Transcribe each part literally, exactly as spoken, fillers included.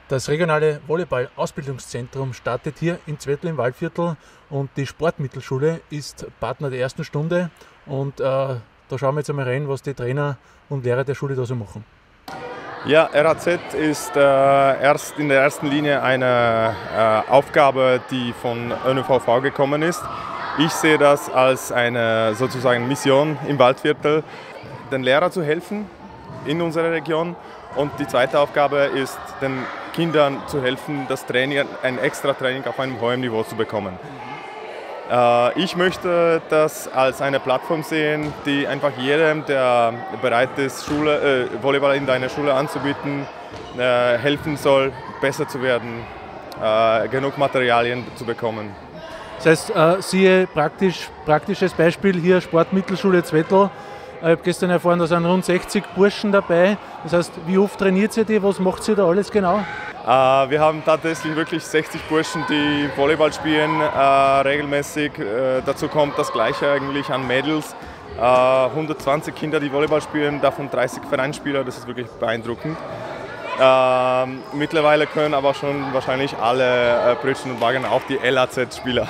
Das regionale Volleyball-Ausbildungszentrum startet hier in Zwettl im Waldviertel und die Sportmittelschule ist Partner der ersten Stunde. Und äh, da schauen wir jetzt einmal rein, was die Trainer und Lehrer der Schule da so machen. Ja, R A Z ist äh, erst in der ersten Linie eine äh, Aufgabe, die von Ö N V V gekommen ist. Ich sehe das als eine sozusagen Mission im Waldviertel, den Lehrern zu helfen in unserer Region. Und die zweite Aufgabe ist, den Kindern zu helfen, das Training, ein extra Training auf einem hohen Niveau zu bekommen. Äh, ich möchte das als eine Plattform sehen, die einfach jedem, der bereit ist, Schule, äh, Volleyball in deiner Schule anzubieten, äh, helfen soll, besser zu werden, äh, genug Materialien zu bekommen. Das heißt, äh, siehe praktisch, praktisches Beispiel hier Sportmittelschule Zwettl. Ich habe gestern erfahren, da sind rund sechzig Burschen dabei. Das heißt, wie oft trainiert ihr die? Was macht ihr da alles genau? Äh, wir haben tatsächlich wirklich sechzig Burschen, die Volleyball spielen, äh, regelmäßig. Äh, dazu kommt das Gleiche eigentlich an Mädels. Äh, hundertzwanzig Kinder, die Volleyball spielen, davon dreißig Vereinsspieler. Das ist wirklich beeindruckend. Äh, mittlerweile können aber schon wahrscheinlich alle äh, Pritschen und Wagen, auch die L A Z-Spieler.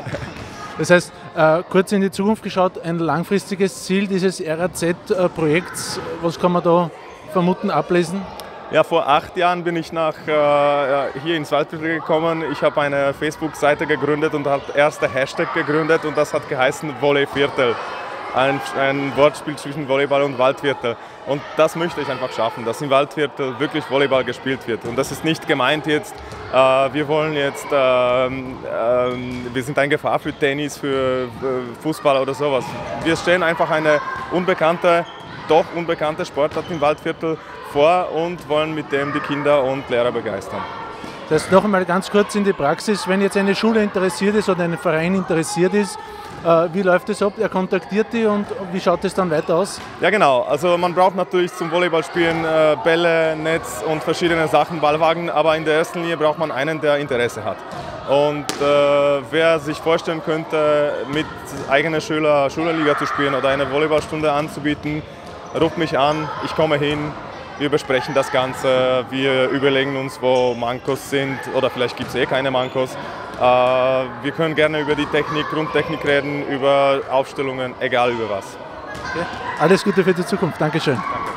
Das heißt, äh, kurz in die Zukunft geschaut, ein langfristiges Ziel dieses R A Z-Projekts, was kann man da vermuten, ablesen? Ja, vor acht Jahren bin ich nach, äh, hier ins Waldviertel gekommen. Ich habe eine Facebook-Seite gegründet und habe erste Hashtag gegründet und das hat geheißen Volleyviertel. Ein, ein Wortspiel zwischen Volleyball und Waldviertel. Und das möchte ich einfach schaffen, dass im Waldviertel wirklich Volleyball gespielt wird. Und das ist nicht gemeint jetzt, äh, wir wollen jetzt, äh, äh, wir sind eine Gefahr für Tennis, für äh, Fußball oder sowas. Wir stellen einfach eine unbekannte, doch unbekannte Sportart im Waldviertel vor und wollen mit dem die Kinder und Lehrer begeistern. Das heißt, noch einmal ganz kurz in die Praxis, wenn jetzt eine Schule interessiert ist oder ein Verein interessiert ist, äh, wie läuft das ab? Er kontaktiert die und wie schaut es dann weiter aus? Ja genau, also man braucht natürlich zum Volleyballspielen äh, Bälle, Netz und verschiedene Sachen, Ballwagen, aber in der ersten Linie braucht man einen, der Interesse hat. Und äh, wer sich vorstellen könnte, mit eigener Schüler, Schülerliga zu spielen oder eine Volleyballstunde anzubieten, ruft mich an, ich komme hin. Wir besprechen das Ganze, wir überlegen uns, wo Mankos sind oder vielleicht gibt es eh keine Mankos. Wir können gerne über die Technik, Grundtechnik reden, über Aufstellungen, egal über was. Okay. Alles Gute für die Zukunft. Dankeschön. Danke.